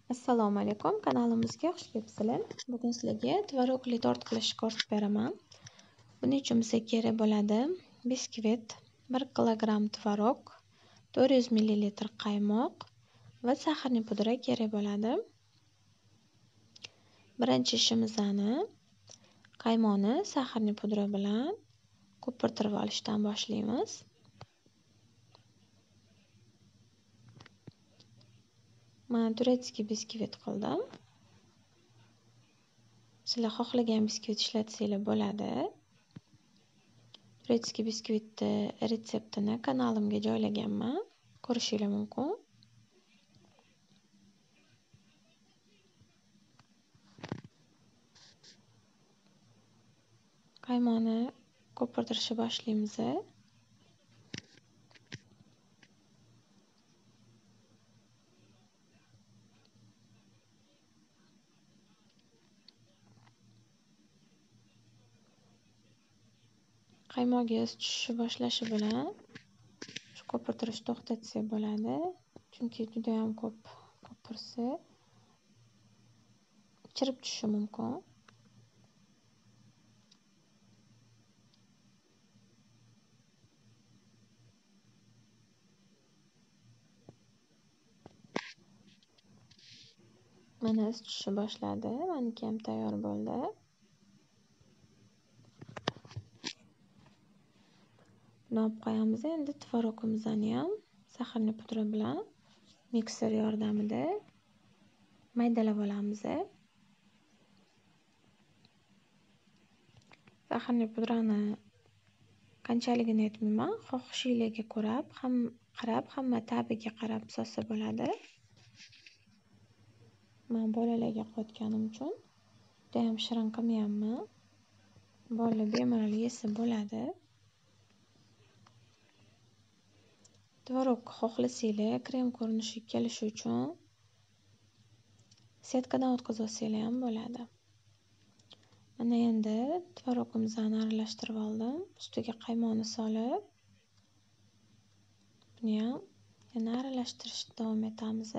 Assalomu alaykum, kanalimizga xush kelibsizlar. Bugun sizlarga tvorogli tort qilishni ko'rsatib beraman. Buning uchun bizga kerak bo'ladi biskvit, 1 kilogramm tvorog, 400 ml qaymoq va saharning pudra kerak bo'ladi. Birinchi ishimizni qaymoqni saharning pudra bilan ko'pirtirib olishdan boshlaymiz. Men turetskiy biskvit qildim. Sizlar xohlagan biskvit ishlatsanglar bo'ladi. Turetskiy biskvitni retseptini kanalimga joylaganman. Ko'rishingiz mumkin. Qaymoqni ko'pirtirishni boshlaymiz. Qaymoqingiz tushishni boshlashi bilan shu ko'pirtirishni to'xtatsak bo'ladi. Chunki juda ham ko'p ko'pirsa chirib tushishi mumkin. Mana is tushishni boshladi. Meniki ham tayyor bo'ldi. Buni olib qo'yamiz. Endi tvorogimizni ham saharning pudra bilan mikser yordamida maydalab olamiz. Saharning pudrani qanchaligini aytmayman, xohishingizga qarab, hamma tabiga qarab solsa bo'ladi. Men bolalarga qilayotganim uchun juda ham shirin qilmayapman. Bolalar bemalol yesa bo'ladi. Tvorog xohlasanglar krem ko'rinishiga kelishi uchun setkadan o'tkazib olsanglar ham bo'ladi. Mana endi tvorogimizni aralashtirib oldim. Ustiga qaymoqni solib, buni ham yana aralashtirishda davom etamiz.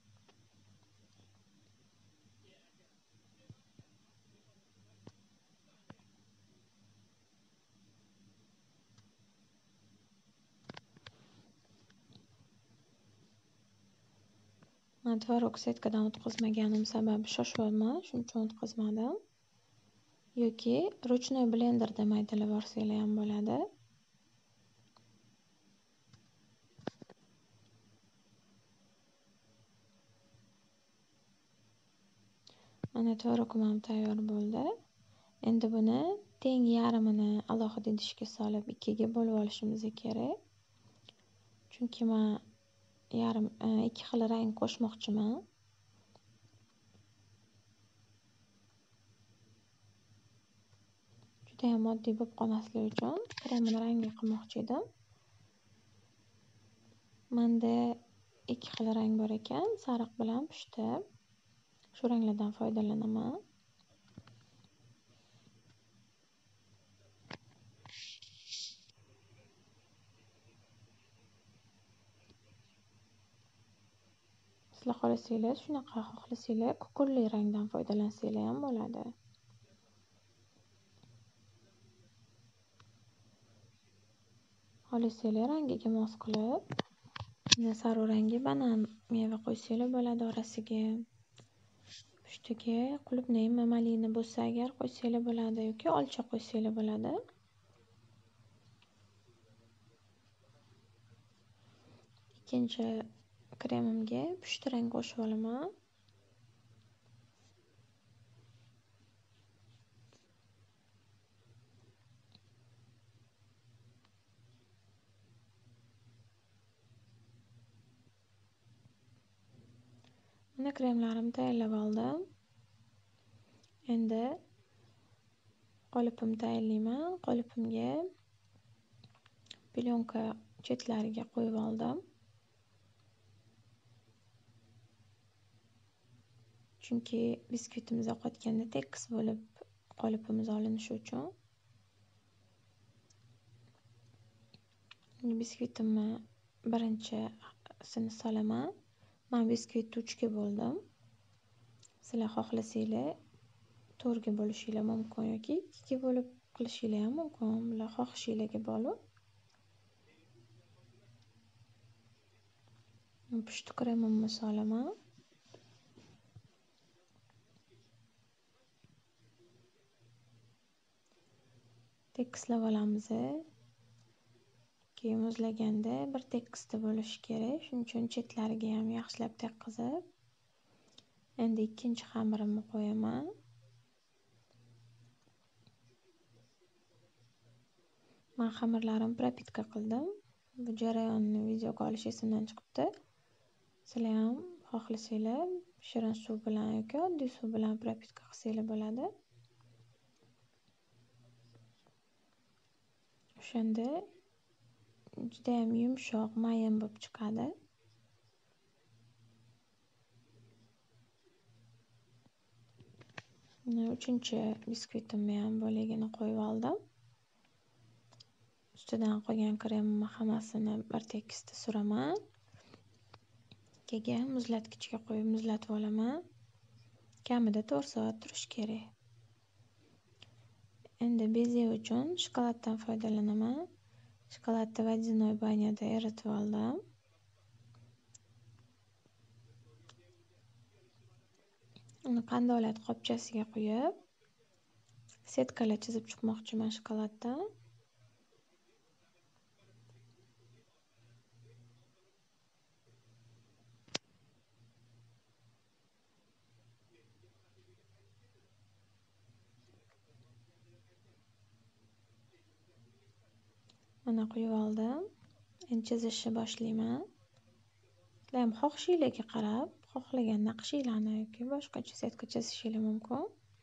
Men tvorog setkadan o'tkazmaganim sababi shoshyapman, shuning uchun o'tkazmadim. Yoki ruchnoy blenderda maydalab olsanglar ham bo'ladi. Mana tvorogim ham tayyor bo'ldi. Endi buni teng yarmini alohida idishga solib 2 ga bo'lib olishimiz kerak. Chunki men 2 xil rang qo'shmoqchiman. Juda ham oddiy bo'lib qolmasligi uchun kremni rangli qilmoqchi edim. Menda 2 xil rang bor ekan, sariq bilan pushti. Shu ranglardan foydalanaman. Sizlar xohlasanglar, shunaqa xohlasanglar, kukurli rangdan foydalansanglar ham bo'ladi. Xohlasanglar rangiga mos qilib, sarı rangi banan meva qo'ysanglar bo'ladi orasiga. Pushtiga qulupnay mamalini bo'lsa agar qo'ysanglar bo'ladi yoki olcha qo'ysanglar bo'ladi. Ikkinchi kremimga pushti rang qo'shib olaman. Mana kremlarimni tayyorlab oldim. Endi qolipimni tayyorlayman. Qolipimga plyonka chetlariga qo'yib oldim. Chunki biskvitimiz oqayotganda tekis bo'lib qolipimiz olinishi uchun. Biskvitimni birinchisini solaman. Men biskvitni 3 ga bo'ldim. Sizlar xohlasanglar to'rga bo'lishinglar mumkin yoki ikkiga bo'lib qilishinglar ham mumkin. Bular xohishinglarga bog'liq. Pushti kremimni solaman. Tekislab olamiz. Keyin muzlaganda bir tekisda bo'lishi kerak. Shuning uchun chetlariga ham yaxshilab tekkizib, endi ikkinchi xamirimni qo'yaman. Men xamirlarimni propitka qildim. Bu jarayonni videoga olish esimdan chiqibdi. Sizlar ham xohlasanglar shirin suv bilan yoki oddiy suv bilan propitka qilsanglar bo'ladi. O'shanda juda ham yumshoq, mayin bo'lib chiqadi. Uchinchi biskvitimni ham bo'ligini qo'yib oldim. Ustidan qolgan kremimni hammasini bir tekisda suraman. Keyin muzlatgichga qo'yib muzlatib olaman. Kamida 4 soat turishi kerak. Endi beze uchun shokoladdan foydalanaman. Shokoladni vodяной banyada eritib oldim. Uni qandolat qopchasiga quyib, setkalar chizib chiqmoqchiman shokoladdan. Mana quyib oldim. Endi chizishni boshlayman. Sizlar ham xohishinglarga qarab, xohlagan naqshinglarni yoki boshqacha setka chizishingiz mumkin.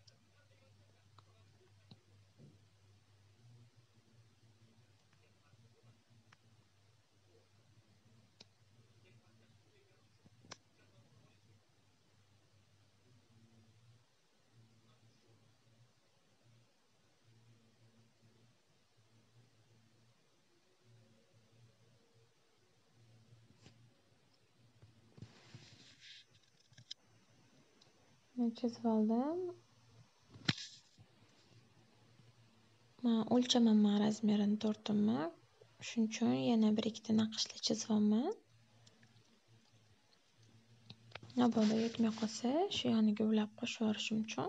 Men chizib oldim. Men o'lchamayman razmerini tortimni. Shuning uchun yana bir ikkita naqshlar chizib olman. Mabodo yetmay qolsa, shu yoniga ulab qo'shib yuborishim uchun.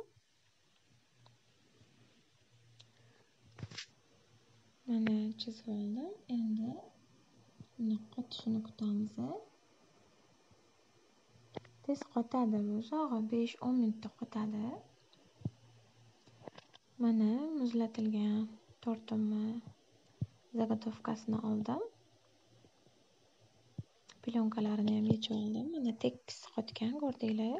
Mana chizib oldim. Endi buni qotishini kutamiz. Tez qotadi bu, uzog'i 5-10 minutda qotadi. Mana muzlatilgan tortimni zagotovkasini oldim. Plyonkalarni ham yechib oldim. Mana tekis qotgan, ko'rdinglar.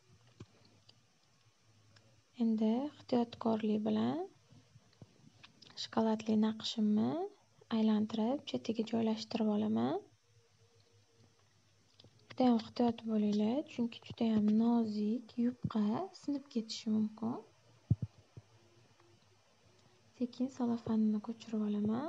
Endi ehtiyotkorlik bilan shokoladli naqshimni aylantirib chetiga joylashtirib olaman. Juda ham ehtiyot bo'linglar, chunki juda ham nozik, yupqa, sinib ketishi mumkin. Sekin salofanini ko'chirib olaman.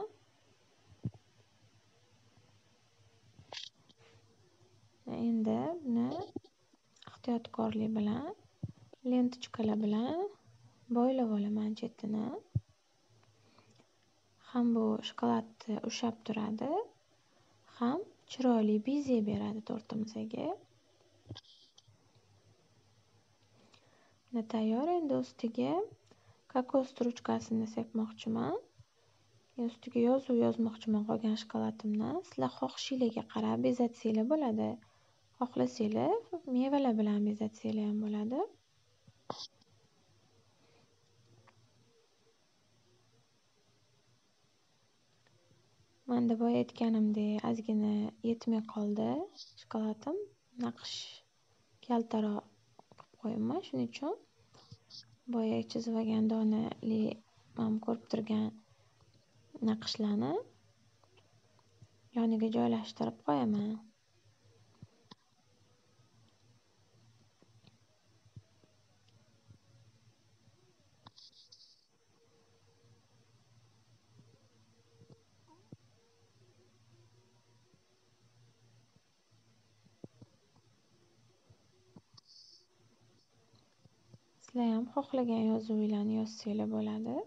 Endi buni ehtiyotkorlik bilan lentichkalar bilan boylab olaman chetini. Ham bu shokoladni ushlab turadi, ham chiroyli beze beradi tortimizga. Mana tayyor. Endi ustiga kokos struchkasini sepmoqchiman. Ustiga yozuv yozmoqchiman qolgan shokoladimni. Sizlar xohishinglarga qarab bezatsanglar bo'ladi. Xohlasanglar mevalar bilan bezatsanglar ham bo'ladi. Menda boya aytganimdek ozgina yetmay qoldi shokoladim. Naqsh kaltaroq qilib qo'yibman, shuning uchun boya chizib olgan donali mana ko'rib turgan naqshlarni yoniga joylashtirib qo'yaman. Sizlar ham xohlagan yozuvlarni yozsanglar bo'ladi.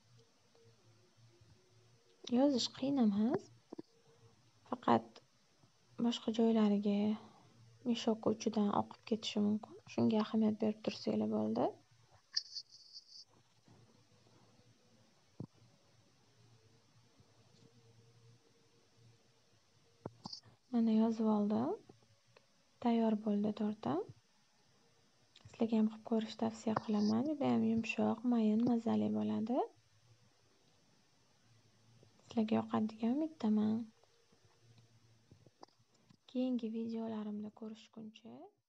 Yozish qiyin emas. Faqat boshqa joylariga mishok uchidan oqib ketishi mumkin. Shunga ahamiyat berib tursanglar bo'ldi. Mana yozib oldim. Tayyor bo'ldi tortam. Sizlarga ham qilib ko'rishni tavsiya qilaman. Juda ham yumshoq, mayin, mazali bo'ladi. Sizlarga yoqadi degan umiddaman. Keyingi videolarimda ko'rishguncha